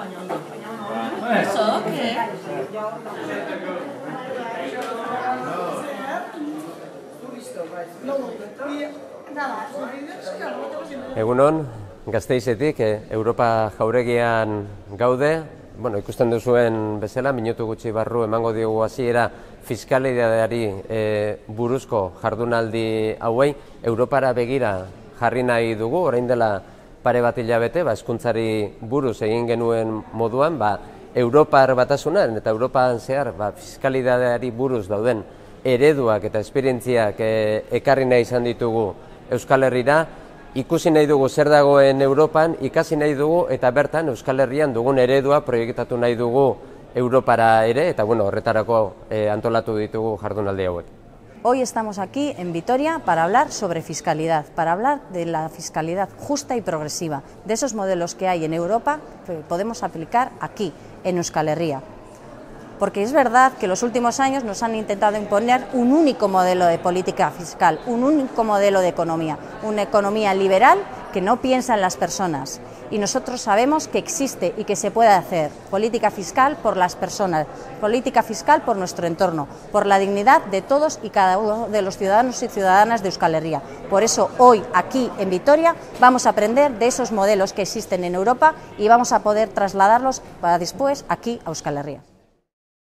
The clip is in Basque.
Eso, ¿qué? Egunon, Gasteizetik, Europa jauregian gaude. Bueno, ikusten duzuen bezala, minutu gutxi barru emango diogu hasiera fiskalidadeari buruzko jardunaldi hauei. Europara begira jarri nahi dugu, orain dela pare bat hilabete, hezkuntzari buruz egin genuen moduan, Europar batasunan eta Europan zehar fiskalidadeari buruz dauden ereduak eta esperientziak ekarri nahi izan ditugu Euskal Herrira. Ikusi nahi dugu zer dagoen Europan, ikasi nahi dugu eta bertan Euskal Herrian dugun eredua proiektatu nahi dugu Europara ere, eta horretarako antolatu ditugu jardunaldi hauek. Hoy estamos aquí en Vitoria para hablar sobre fiscalidad, para hablar de la fiscalidad justa y progresiva, de esos modelos que hay en Europa que podemos aplicar aquí, en Euskal Herria. Porque es verdad que en los últimos años nos han intentado imponer un único modelo de política fiscal, un único modelo de economía, una economía liberal que no piensa en las personas. Y nosotros sabemos que existe y que se puede hacer política fiscal por las personas, política fiscal por nuestro entorno, por la dignidad de todos y cada uno de los ciudadanos y ciudadanas de Euskal Herria. Por eso hoy, aquí en Vitoria, vamos a aprender de esos modelos que existen en Europa y vamos a poder trasladarlos para después aquí a Euskal Herria.